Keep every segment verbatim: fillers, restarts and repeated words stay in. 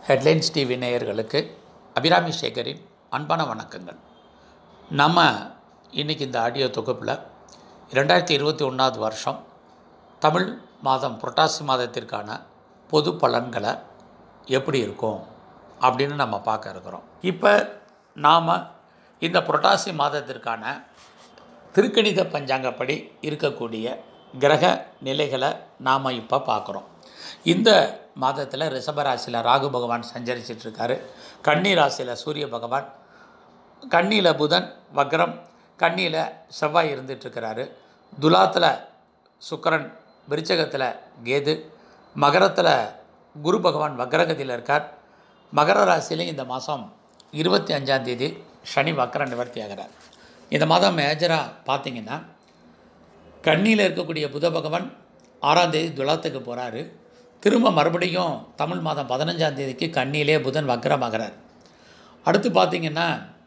Headlines TV நேயர்களுக்கு அபிராமி சேகரின் அன்பான வணக்கங்கள். நம்ம இன்றைக்கி இந்த ஆடியோ தொகுப்பில் ரெண்டாயிரத்தி இருபத்தி ஒன்றாவது வருஷம் தமிழ் மாதம் புரட்டாசி மாதத்திற்கான பொது பலன்களை எப்படி இருக்கும் அப்படின்னு நம்ம பார்க்க இருக்கிறோம். இப்போ நாம் இந்த புரட்டாசி மாதத்திற்கான திருக்கணித பஞ்சாங்கப்படி இருக்கக்கூடிய கிரக நிலைகளை நாம் இப்போ பார்க்குறோம். இந்த மாதத்தில் ரிஷபராசியில் ராகு பகவான் சஞ்சரிச்சிட்ருக்காரு. கன்னி ராசியில் சூரிய பகவான், கன்னியில் புதன் வக்ரம், கன்னியில் செவ்வாய் இருந்துகிட்ருக்கிறாரு. துலாத்தில் சுக்கிரன், விருச்சகத்தில் கேது, மகரத்தில் குரு பகவான் வக்ரகதியில் இருக்கார். மகர ராசியிலையும் இந்த மாதம் இருபத்தி அஞ்சாந்தேதி சனி வக்ர நிவர்த்தி ஆகிறார். இந்த மாதம் மேஜராக பார்த்திங்கன்னா கன்னியில் இருக்கக்கூடிய புத பகவான் ஆறாம் தேதி துலாத்துக்கு போகிறாரு. திரும்ப மறுபடியும் தமிழ் மாதம் பதினஞ்சாம் தேதிக்கு கன்னியிலே புதன் வக்ரமாகிறார். அடுத்து பார்த்திங்கன்னா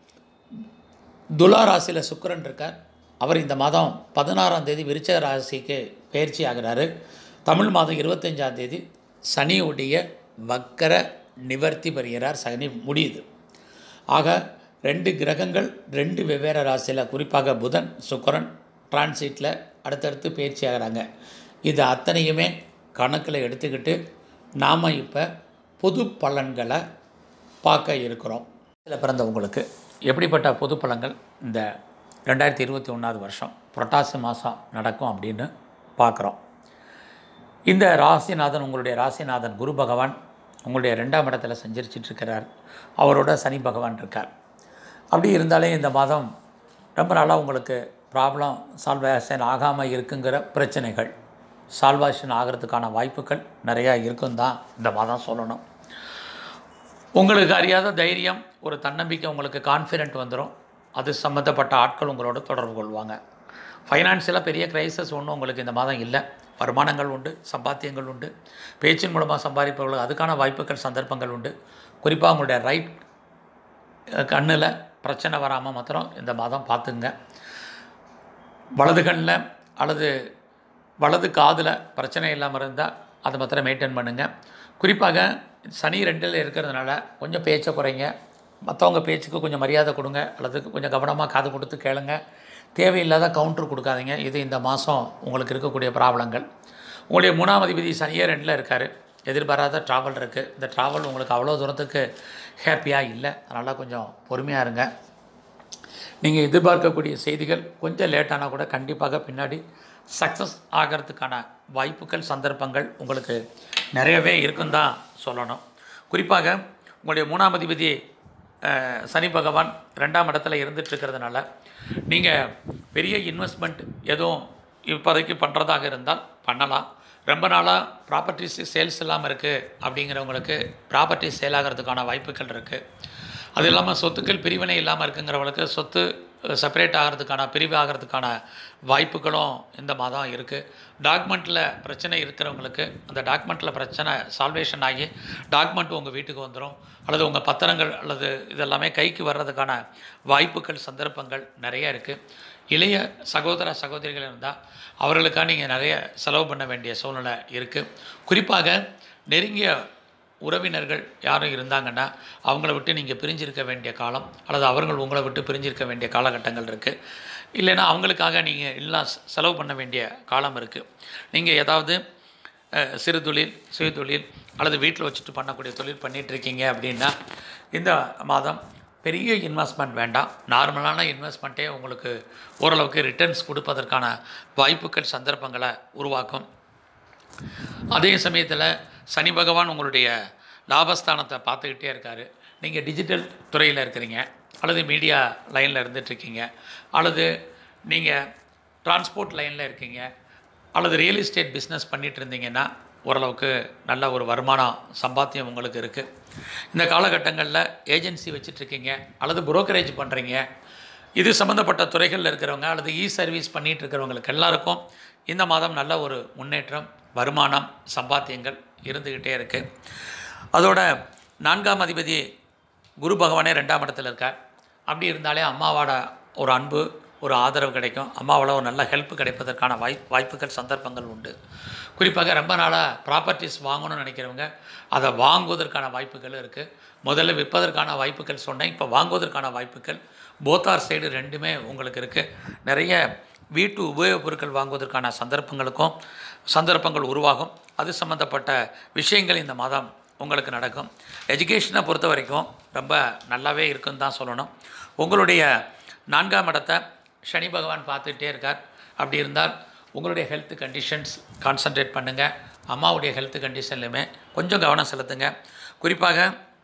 துலா ராசியில் சுக்கிரன் இருக்கார். அவர் இந்த மாதம் பதினாறாம் தேதி விருச்சக ராசிக்கு பயிற்சி ஆகிறாரு. தமிழ் மாதம் இருபத்தஞ்சாம் தேதி சனியுடைய வக்கர நிவர்த்தி பெறுகிறார். சனி முடியுது. ஆக ரெண்டு கிரகங்கள் ரெண்டு வெவ்வேறு ராசியில், குறிப்பாக புதன் சுக்கிரன் டிரான்சிட்டில் அடுத்தடுத்து பயிற்சி ஆகிறாங்க. இது அத்தனையுமே கணக்கில் எடுத்துக்கிட்டு நாம் இப்போ பொது பலன்களை பார்க்க இருக்கிறோம். இதில் பிறந்தவங்களுக்கு எப்படிப்பட்ட பொது பலன்கள் இந்த ரெண்டாயிரத்தி இருபத்தி ஒன்றாவது வருஷம் புரட்டாசி மாதம் நடக்கும் அப்படின்னு பார்க்குறோம். இந்த ராசிநாதன், உங்களுடைய ராசிநாதன் குரு பகவான் உங்களுடைய ரெண்டாம் இடத்துல சஞ்சரிச்சிட்ருக்கிறார். அவரோட சனி பகவான் இருக்கார். அப்படி இருந்தாலே இந்த மாதம் ரொம்ப நாளாக உங்களுக்கு ப்ராப்ளம் சால்வேஷன் ஆகாமல் இருக்குங்கிற பிரச்சனைகள் சால்வேஷன் ஆகிறதுக்கான வாய்ப்புகள் நிறையா இருக்கும் தான் இந்த மாதம் சொல்லணும். உங்களுக்கு அறியாத தைரியம், ஒரு தன்னம்பிக்கை, உங்களுக்கு கான்ஃபிடென்ட் வந்துடும். அது சம்மந்தப்பட்ட ஆட்கள் உங்களோட தொடர்பு கொள்வாங்க. ஃபைனான்சியலாக பெரிய கிரைசஸ் ஒன்றும் உங்களுக்கு இந்த மாதம் இல்லை. வருமானங்கள் உண்டு, சம்பாத்தியங்கள் உண்டு, பேச்சின் மூலமாக சம்பாதிப்பவர்கள் அதுக்கான வாய்ப்புகள் சந்தர்ப்பங்கள் உண்டு. குறிப்பாக உங்களுடைய ரைட் கண்ணில் பிரச்சனை வராமல் மாத்திரம் இந்த மாதம் பார்த்துங்க. வலது கண்ணில் அல்லது வலது காதில் பிரச்சனை இல்லாமல் இருந்தால் அதை மாத்திரம் மெயின்டைன் பண்ணுங்கள். குறிப்பாக சனி ரெண்டில் இருக்கிறதுனால கொஞ்சம் பேச்சை குறைங்க. மற்றவங்க பேச்சுக்கு கொஞ்சம் மரியாதை கொடுங்க, அல்லது கொஞ்சம் கவனமாக காது கொடுத்து கேளுங்க. தேவையில்லாத கவுண்டர் கொடுக்காதீங்க. இது இந்த மாதம் உங்களுக்கு இருக்கக்கூடிய ப்ராப்ளங்கள். உங்களுடைய மூணாம் அதிபதி சனியே ரெண்டில் இருக்கார். எதிர்பாராத ட்ராவல் இருக்குது. இந்த ட்ராவல் உங்களுக்கு அவ்வளோ தூரத்துக்கு ஹாப்பியாக இல்லை. அதனால் கொஞ்சம் பொறுமையாக இருங்க. நீங்கள் எதிர்பார்க்கக்கூடிய செய்திகள் கொஞ்சம் லேட்டானால் கூட கண்டிப்பாக பின்னாடி சக்ஸஸ் ஆகிறதுக்கான வாய்ப்புகள் சந்தர்ப்பங்கள் உங்களுக்கு நிறையவே இருக்குன்னு தான் சொல்லணும். குறிப்பாக உங்களுடைய மூணாம் அதிபதி சனி பகவான் ரெண்டாம் இடத்துல இருந்துகிட்ருக்கிறதுனால நீங்கள் பெரிய இன்வெஸ்ட்மெண்ட் எதுவும் இப்போதைக்கு பண்ணுறதாக இருந்தால் பண்ணலாம். ரொம்ப நாளாக ப்ராப்பர்ட்டிஸ் சேல்ஸ் இல்லாமல் இருக்குது அப்படிங்கிறவங்களுக்கு ப்ராப்பர்ட்டி சேல் ஆகிறதுக்கான வாய்ப்புகள் இருக்குது. அது இல்லாமல் சொத்துக்கள் பிரிவினை இல்லாமல் இருக்குங்கிறவங்களுக்கு சொத்து செப்பரேட் ஆகிறதுக்கான, பிரிவு ஆகிறதுக்கான வாய்ப்புகளும் இந்த மாதம் இருக்குது. டாக்குமெண்ட்டில் பிரச்சனை இருக்கிறவங்களுக்கு அந்த டாக்குமெண்ட்டில் பிரச்சனை சால்வேஷன் ஆகி டாக்குமெண்ட் உங்கள் வீட்டுக்கு வந்துடும், அல்லது உங்கள் பத்திரங்கள் அல்லது இதெல்லாமே கைக்கு வர்றதுக்கான வாய்ப்புகள் சந்தர்ப்பங்கள் நிறைய இருக்குது. இளைய சகோதர சகோதரிகள் இருந்தால் அவர்களுக்காக நீங்கள் நிறைய செலவு பண்ண வேண்டிய சூழ்நிலை இருக்குது. குறிப்பாக நெருங்கிய உறவினர்கள் யாரும் இருந்தாங்கன்னா அவங்கள விட்டு நீங்கள் பிரிஞ்சிருக்க வேண்டிய காலம், அல்லது அவர்கள் உங்களை விட்டு பிரிஞ்சிருக்க வேண்டிய காலகட்டங்கள் இருக்குது. இல்லைன்னா அவங்களுக்காக நீங்கள் எல்லாம் செலவு பண்ண வேண்டிய காலம் இருக்குது. நீங்கள் ஏதாவது சிறு தொழில், சுய தொழில் அல்லது வீட்டில் வச்சுட்டு பண்ணக்கூடிய தொழில் பண்ணிகிட்ருக்கீங்க அப்படின்னா இந்த மாதம் பெரிய இன்வெஸ்ட்மெண்ட் வேண்டாம். நார்மலான இன்வெஸ்ட்மெண்ட்டே உங்களுக்கு ஓரளவுக்கு ரிட்டர்ன்ஸ் கொடுப்பதற்கான வாய்ப்புகள் சந்தர்ப்பங்களை உருவாக்கும். அதே சமயத்தில் சனி பகவான் உங்களுடைய லாபஸ்தானத்தை பார்த்துக்கிட்டே இருக்கார். நீங்கள் டிஜிட்டல் துறையில் இருக்கிறீங்க, அல்லது மீடியா லைனில் இருந்துகிட்ருக்கீங்க, அல்லது நீங்கள் டிரான்ஸ்போர்ட் லைனில் இருக்கீங்க, அல்லது ரியல் எஸ்டேட் பிஸ்னஸ் பண்ணிகிட்டு இருந்தீங்கன்னா ஓரளவுக்கு நல்ல ஒரு வருமானம் சம்பாத்தியம் உங்களுக்கு இருக்குது. இந்த காலகட்டங்களில் ஏஜென்சி வச்சிட்ருக்கீங்க அல்லது புரோக்கரேஜ் பண்ணுறீங்க, இது சம்மந்தப்பட்ட துறைகளில் இருக்கிறவங்க அல்லது இ சர்வீஸ் பண்ணிகிட்டு இருக்கிறவங்களுக்கு எல்லாருக்கும் இந்த மாதம் நல்ல ஒரு முன்னேற்றம், வருமானம், சம்பாத்தியங்கள் இருந்துக்கிட்டே இருக்குது. அதோட நான்காம் அதிபதி குரு பகவானே ரெண்டாம் இடத்துல இருக்கார். அப்படி இருந்தாலே அம்மாவோட ஒரு அன்பு, ஒரு ஆதரவு கிடைக்கும். அம்மாவால் ஒரு நல்ல ஹெல்ப் கிடைப்பதற்கான வாய் வாய்ப்புகள் சந்தர்ப்பங்கள் உண்டு. குறிப்பாக ரொம்ப நாளாக ப்ராப்பர்ட்டிஸ் வாங்கணும்னு நினைக்கிறவங்க அதை வாங்குவதற்கான வாய்ப்புகள் இருக்குது. முதல்ல விற்பதற்கான வாய்ப்புகள் சொன்னேன், இப்போ வாங்குவதற்கான வாய்ப்புகள் போத்தார் சைடு ரெண்டுமே உங்களுக்கு இருக்குது. நிறைய வீட்டு உபயோகப் பொருட்கள் வாங்குவதற்கான சந்தர்ப்பங்களுக்கும் சந்தர்ப்பங்கள் உருவாகும். அது சம்மந்தப்பட்ட விஷயங்கள் இந்த மாதம் உங்களுக்கு நடக்கும். எஜுகேஷனை பொறுத்த வரைக்கும் ரொம்ப நல்லாவே இருக்குன்னு தான் சொல்லணும். உங்களுடைய நான்காம் இடத்தை சனி பகவான் பார்த்துக்கிட்டே இருக்கார். அப்படி இருந்தால் உங்களுடைய ஹெல்த் கண்டிஷன்ஸ் கான்சன்ட்ரேட் பண்ணுங்கள். அம்மாவுடைய ஹெல்த் கண்டிஷன்லையுமே கொஞ்சம் கவனம் செலுத்துங்க. குறிப்பாக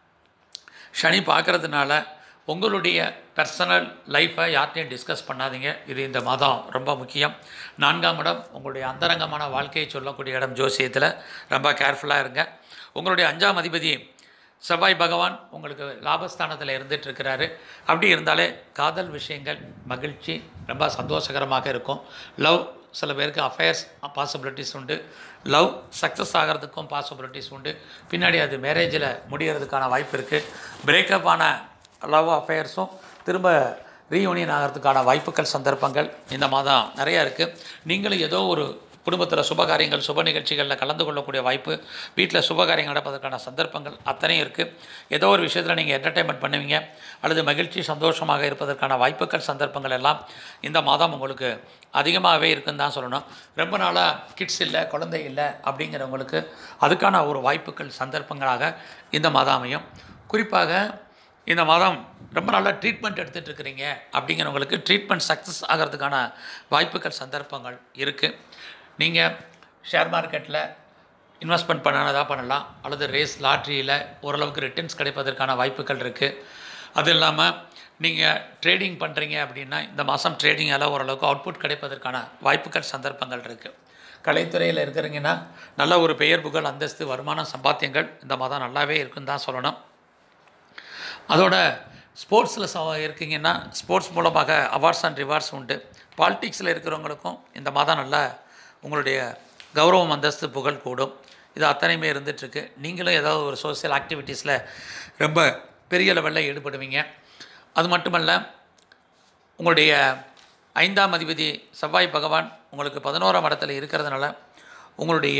சனி பார்க்குறதுனால உங்களுடைய பர்சனல் லைஃப்பை யார்கிட்டையும் டிஸ்கஸ் பண்ணாதீங்க. இது இந்த மாதம் ரொம்ப முக்கியம். நான்காம் இடம் உங்களுடைய அந்தரங்கமான வாழ்க்கையை சொல்லக்கூடிய இடம். ஜோசியத்தில் ரொம்ப கேர்ஃபுல்லாக இருங்க. உங்களுடைய அஞ்சாம் அதிபதி செவ்வாய் பகவான் உங்களுக்கு லாபஸ்தானத்தில் இருந்துகிட்ருக்கிறாரு. அப்படி இருந்தாலே காதல் விஷயங்கள் மகிழ்ச்சி ரொம்ப சந்தோஷகரமாக இருக்கும். லவ் சில பேருக்கு அஃபேர்ஸ் பாசிபிலிட்டிஸ் உண்டு. லவ் சக்ஸஸ் ஆகிறதுக்கும் பாசிபிலிட்டிஸ் உண்டு. பின்னாடி அது மேரேஜில் முடிகிறதுக்கான வாய்ப்பு இருக்குது. பிரேக்கப் ஆன லவ் அஃபேர்ஸும் திரும்ப ரீயூனியன் ஆகிறதுக்கான வாய்ப்புகள் சந்தர்ப்பங்கள் இந்த மாதம் நிறையா இருக்குது. நீங்களும் ஏதோ ஒரு குடும்பத்தில் சுபகாரியங்கள் சுப நிகழ்ச்சிகளில் கலந்து கொள்ளக்கூடிய வாய்ப்பு, வீட்டில் சுபகாரியங்கள் நடப்பதற்கான சந்தர்ப்பங்கள் அத்தனையும் இருக்குது. ஏதோ ஒரு விஷயத்தில் நீங்கள் என்டர்டெயின்மெண்ட் பண்ணுவீங்க அல்லது மகிழ்ச்சி சந்தோஷமாக இருப்பதற்கான வாய்ப்புகள் சந்தர்ப்பங்கள் எல்லாம் இந்த மாதம் உங்களுக்கு அதிகமாகவே இருக்குன்னு தான் சொல்லணும். ரொம்ப நாளாக கிட்ஸ் இல்லை குழந்தை இல்லை அப்படிங்கிறவங்களுக்கு அதுக்கான ஒரு வாய்ப்புகள் சந்தர்ப்பங்களாக இந்த மாதம் அமையும். குறிப்பாக இந்த மாதம் ரொம்ப நல்லா ட்ரீட்மெண்ட் எடுத்துகிட்டு இருக்கிறீங்க அப்படிங்கிறவங்களுக்கு ட்ரீட்மெண்ட் சக்ஸஸ் ஆகிறதுக்கான வாய்ப்புகள் சந்தர்ப்பங்கள் இருக்குது. நீங்கள் ஷேர் மார்க்கெட்டில் இன்வெஸ்ட்மெண்ட் பண்ணானதாக பண்ணலாம் அல்லது ரேஸ் லாட்ரியில் ஓரளவுக்கு ரிட்டர்ன்ஸ் கிடைப்பதற்கான வாய்ப்புகள் இருக்குது. அது இல்லாமல் நீங்கள் ட்ரேடிங் பண்ணுறீங்க அப்படின்னா இந்த மாதம் ட்ரேடிங்கால் ஓரளவுக்கு அவுட்புட் கிடைப்பதற்கான வாய்ப்புகள் சந்தர்ப்பங்கள் இருக்குது. கலைத்துறையில் இருக்கிறீங்கன்னா நல்ல ஒரு பெயர் புகழ் அந்தஸ்து வருமானம் சம்பாத்தியங்கள் இந்த மாதம் நல்லாவே இருக்குன்னு தான் சொல்லணும். அதோட ஸ்போர்ட்ஸில் ச இருக்கீங்கன்னா ஸ்போர்ட்ஸ் மூலமாக அவார்ட்ஸ் அண்ட் ரிவார்ட்ஸ் உண்டு. பாலிட்டிக்ஸில் இருக்கிறவங்களுக்கும் இந்த மாதம் நல்லா உங்களுடைய கௌரவம் அந்தஸ்து புகழ் கூடும். இது அத்தனையுமே இருந்துகிட்ருக்கு. நீங்களும் ஏதாவது ஒரு சோசியல் ஆக்டிவிட்டீஸில் ரொம்ப பெரிய லெவலில் ஈடுபடுவீங்க. அது மட்டுமல்ல, உங்களுடைய ஐந்தாம் அதிபதி செவ்வாய் பகவான் உங்களுக்கு பதினோராம் இடத்துல இருக்கிறதுனால உங்களுடைய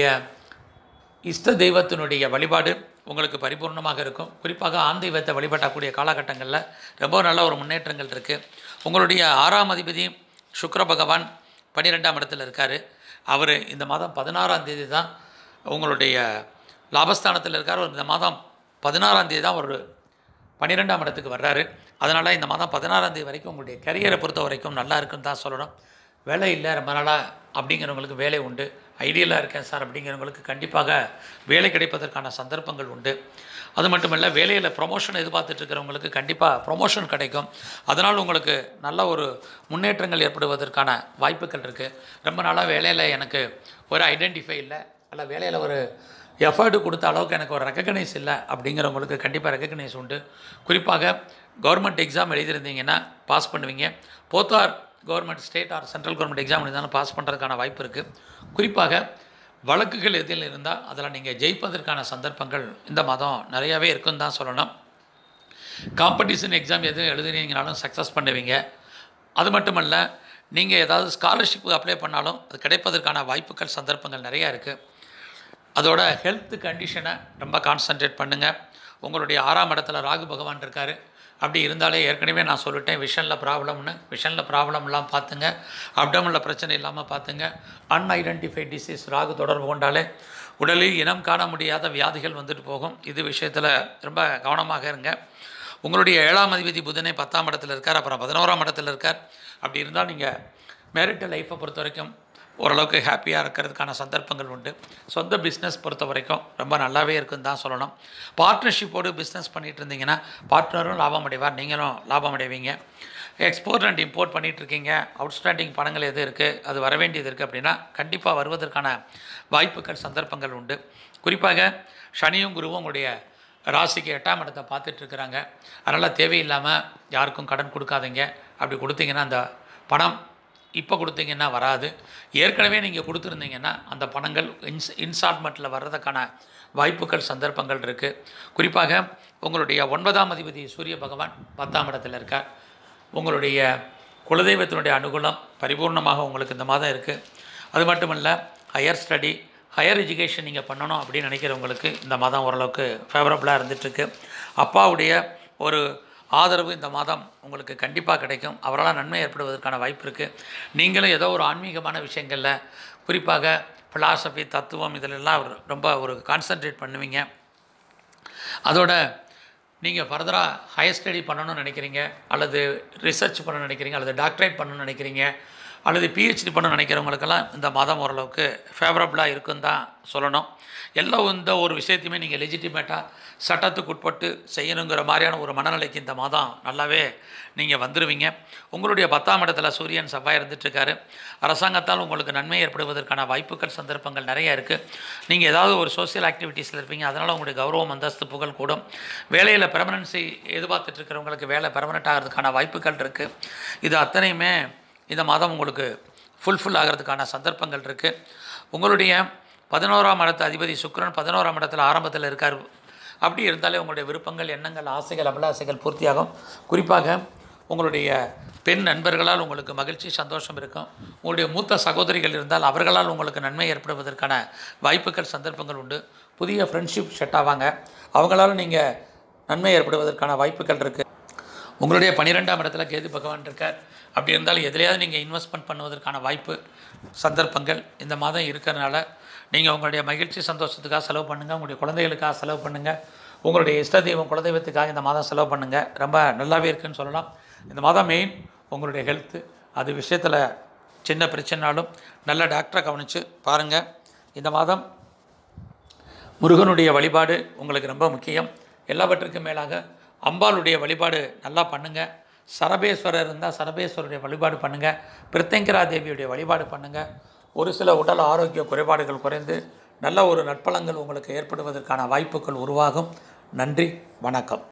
இஷ்ட தெய்வத்தினுடைய வழிபாடு உங்களுக்கு பரிபூர்ணமாக இருக்கும். குறிப்பாக ஆண் தெய்வத்தை வழிபடக்கூடிய காலகட்டங்களில் ரொம்ப நல்ல ஒரு முன்னேற்றங்கள் இருக்குது. உங்களுடைய ஆறாம் அதிபதி சுக்கிர பகவான் பன்னிரெண்டாம் இடத்துல இருக்கார். அவர் இந்த மாதம் பதினாறாம் தேதி தான் உங்களுடைய லாபஸ்தானத்தில் இருக்கார். இந்த மாதம் பதினாறாம் தேதி தான் ஒரு பன்னிரெண்டாம் இடத்துக்கு வர்றாரு. அதனால் இந்த மாதம் பதினாறாம் தேதி வரைக்கும் உங்களுடைய கரியரை பொறுத்த வரைக்கும் நல்லா இருக்குன்னு தான் சொல்லணும். வேலை இல்லை ரொம்ப நாளாக அப்படிங்கிறவங்களுக்கு வேலை உண்டு. ஐடியலாக இருக்கேன் சார் அப்படிங்கிறவங்களுக்கு கண்டிப்பாக வேலை கிடைப்பதற்கான சந்தர்ப்பங்கள் உண்டு. அது மட்டும் இல்லை, வேலையில் ப்ரொமோஷன் எதிர்பார்த்துட்ருக்கிறவங்களுக்கு கண்டிப்பாக ப்ரொமோஷன் கிடைக்கும். அதனால் உங்களுக்கு நல்ல ஒரு முன்னேற்றங்கள் ஏற்படுவதற்கான வாய்ப்புகள் இருக்குது. ரொம்ப நாளாக வேலையில் எனக்கு ஒரு ஐடென்டிஃபை இல்லை அல்ல வேலையில் ஒரு எஃபர்ட்டு கொடுத்த அளவுக்கு எனக்கு ஒரு ரெக்கக்னைஸ் இல்லை அப்படிங்கிறவங்களுக்கு கண்டிப்பாக ரெக்கக்னைஸ் உண்டு. குறிப்பாக கவர்மெண்ட் எக்ஸாம் எழுதியிருந்தீங்கன்னா பாஸ் பண்ணுவீங்க. போத்தார் government state or central government exam இருந்தாலும் பாஸ் பண்ணுறதுக்கான வாய்ப்பு இருக்குது. குறிப்பாக வழக்குகள் எதில் இருந்தால் அதில் நீங்கள் ஜெயிப்பதற்கான சந்தர்ப்பங்கள் இந்த மாதம் நிறையாவே இருக்குன்னு தான் சொல்லணும். காம்படிஷன் எக்ஸாம் எதுவும் எழுதுனீங்கனாலும் சக்ஸஸ் பண்ணுவீங்க. அது மட்டுமல்ல, நீங்கள் ஏதாவது ஸ்காலர்ஷிப்பு அப்ளை பண்ணாலும் அது கிடைப்பதற்கான வாய்ப்புகள் சந்தர்ப்பங்கள் நிறையா இருக்குது. அதோட ஹெல்த் கண்டிஷனை ரொம்ப கான்சன்ட்ரேட் பண்ணுங்கள். உங்களுடைய ஆறாம் இடத்துல ராகு பகவான் இருக்கார். அப்படி இருந்தாலே ஏற்கனவே நான் சொல்லிட்டேன், விஷனில் ப்ராப்ளம்னு. விஷனில் ப்ராப்ளம்லாம் பார்த்துங்க. அப்டமனில் பிரச்சனை இல்லாமல் பார்த்துங்க. அன்ஐடென்டிஃபைட் டிசீஸ் ராகு தொடர்பு கொண்டாலே உடலில் இனம் காண முடியாத வியாதிகள் வந்துட்டு போகும். இது விஷயத்தில் ரொம்ப கவனமாக இருங்க. உங்களுடைய ஏழாம் அதிபதி புதனை பத்தாம் இடத்துல இருக்கார், அப்புறம் பதினோராம் இடத்துல இருக்கார். அப்படி இருந்தால் நீங்கள் மேரிட்டல் லைஃப்பை பொறுத்த வரைக்கும் ஓரளவுக்கு ஹாப்பியாக இருக்கிறதுக்கான சந்தர்ப்பங்கள் உண்டு. சொந்த பிஸ்னஸ் பொறுத்த வரைக்கும் ரொம்ப நல்லாவே இருக்குன்னு தான் சொல்லணும். பார்ட்னர்ஷிப்போடு பிஸ்னஸ் பண்ணிகிட்டு இருந்தீங்கன்னா பார்ட்னரும் லாபம் அடைவார், நீங்களும் லாபம் அடைவீங்க. எக்ஸ்போர்ட் அண்ட் இம்போர்ட் பண்ணிகிட்ருக்கீங்க, அவுட்ஸ்டாண்டிங் பணங்கள் எது இருக்குது, அது வர வேண்டியது இருக்குது அப்படின்னா கண்டிப்பாக வருவதற்கான வாய்ப்புகள் சந்தர்ப்பங்கள் உண்டு. குறிப்பாக சனியும் குருவும் உங்களுடைய ராசிக்கு எட்டாம் இடத்தை பார்த்துட்ருக்குறாங்க. அதனால் தேவையில்லாமல் யாருக்கும் கடன் கொடுக்காதீங்க. அப்படி கொடுத்தீங்கன்னா அந்த பணம் இப்போ கொடுத்தீங்கன்னா வராது. ஏற்கனவே நீங்கள் கொடுத்துருந்தீங்கன்னா அந்த பணங்கள் இன்ஸ் இன்ஸ்டால்மெண்ட்டில் வர்றதுக்கான வாய்ப்புகள் சந்தர்ப்பங்கள் இருக்குது. குறிப்பாக உங்களுடைய ஒன்பதாம் அதிபதி சூரிய பகவான் பத்தாம் இடத்துல இருக்கார். உங்களுடைய குலதெய்வத்தினுடைய அனுகூலம் பரிபூர்ணமாக உங்களுக்கு இந்த மாதம் இருக்குது. அது மட்டும் இல்லை, ஹையர் ஸ்டடி ஹையர் எஜுகேஷன் நீங்கள் பண்ணணும் அப்படின்னு நினைக்கிறவங்களுக்கு இந்த மாதம் ஓரளவுக்கு ஃபேவரபுளாக இருந்துகிட்ருக்கு. அப்பாவுடைய ஒரு ஆதரவு இந்த மாதம் உங்களுக்கு கண்டிப்பாக கிடைக்கும். அவரால் நன்மை ஏற்படுவதற்கான வாய்ப்பு இருக்குது. நீங்களும் ஏதோ ஒரு ஆன்மீகமான விஷயங்களில், குறிப்பாக ஃபிலாசபி, தத்துவம், இதிலெல்லாம் ரொம்ப ஒரு கான்சன்ட்ரேட் பண்ணுவீங்க. அதோட நீங்கள் ஃபர்தராக ஹையர் ஸ்டடி பண்ணணும்னு நினைக்கிறீங்க, அல்லது ரிசர்ச் பண்ணணும்னு நினைக்கிறீங்க, அல்லது டாக்டரேட் பண்ணணும்னு நினைக்கிறீங்க, அல்லது பிஹெச்டி பண்ணணும்னு நினைக்கிறவங்களுக்கெல்லாம் இந்த மாதம் ஓரளவுக்கு ஃபேவரபுளாக இருக்குன்னு தான் சொல்லணும். எல்லா இந்த ஒரு விஷயத்தையுமே நீங்கள் லெஜிட்டிமேட்டாக சட்டத்துக்கு உட்பட்டு செய்யணுங்கிற மாதிரியான ஒரு மனநிலைக்கு இந்த மாதம் நல்லாவே நீங்கள் வந்துடுவீங்க. உங்களுடைய பத்தாம் இடத்துல சூரியன் செவ்வாய் இருந்துகிட்ருக்காரு. அரசாங்கத்தால் உங்களுக்கு நன்மை ஏற்படுவதற்கான வாய்ப்புகள், சந்தர்ப்பங்கள் நிறைய இருக்குது. நீங்கள் ஏதாவது ஒரு சோசியல் ஆக்டிவிட்டீஸில் இருப்பீங்க, அதனால் உங்களுடைய கௌரவம், அந்தஸ்து, புகழ் கூடும். வேலையில் பெர்மனன்சி எதிர்பார்த்துட்ருக்கிறவங்களுக்கு வேலை பெர்மனெண்ட் ஆகிறதுக்கான வாய்ப்புகள் இருக்குது. இது அத்தனையுமே இந்த மாதம் உங்களுக்கு ஃபுல்ஃபில் ஆகிறதுக்கான சந்தர்ப்பங்கள் இருக்குது. உங்களுடைய பதினோராம் இடத்து அதிபதி சுக்கிரன் பதினோராம் இடத்துல ஆரம்பத்தில் இருக்கார். அப்படி இருந்தாலே உங்களுடைய விருப்பங்கள், எண்ணங்கள், ஆசைகள், அபிலாசைகள் பூர்த்தியாகும். குறிப்பாக உங்களுடைய பெண் நண்பர்களால் உங்களுக்கு மகிழ்ச்சி, சந்தோஷம் இருக்கும். உங்களுடைய மூத்த சகோதரிகள் இருந்தால் அவர்களால் உங்களுக்கு நன்மை ஏற்படுவதற்கான வாய்ப்புகள், சந்தர்ப்பங்கள் உண்டு. புதிய ஃப்ரெண்ட்ஷிப் செட் ஆவாங்க. அவங்களால நீங்கள் நன்மை ஏற்படுவதற்கான வாய்ப்புகள் இருக்குது. உங்களுடைய பன்னிரெண்டாம் இடத்துல கேது பகவான் இருக்கார். அப்படி இருந்தாலும் எதிலையாவது நீங்கள் இன்வெஸ்ட்மெண்ட் பண்ணுவதற்கான வாய்ப்பு, சந்தர்ப்பங்கள் இந்த மாதம் இருக்கிறதுனால நீங்கள் உங்களுடைய மகிழ்ச்சி, சந்தோஷத்துக்காக செலவு பண்ணுங்கள். உங்களுடைய குழந்தைகளுக்காக செலவு பண்ணுங்கள். உங்களுடைய இஷ்ட தெய்வம் குலதெய்வத்துக்காக இந்த மாதம் செலவு பண்ணுங்கள். ரொம்ப நல்லாவே இருக்குதுன்னு சொல்லலாம். இந்த மாதம் மெயின் உங்களுடைய ஹெல்த்து, அது விஷயத்தில் சின்ன பிரச்சனைனாலும் நல்ல டாக்டரை கவனித்து பாருங்கள். இந்த மாதம் முருகனுடைய வழிபாடு உங்களுக்கு ரொம்ப முக்கியம். எல்லாவற்றுக்கும் மேலாக அம்பாளுடைய வழிபாடு நல்லா பண்ணுங்கள். சரபேஸ்வரர் இருந்தால் சரபேஸ்வரருடைய வழிபாடு பண்ணுங்கள். பிரித்தங்கரா தேவியுடைய வழிபாடு பண்ணுங்கள். ஒரு சில உடல் ஆரோக்கிய குறைபாடுகள் குறைந்து நல்ல ஒரு நற்பலங்கள் உங்களுக்கு ஏற்படுவதற்கான வாய்ப்புகள் உருவாகும். நன்றி, வணக்கம்.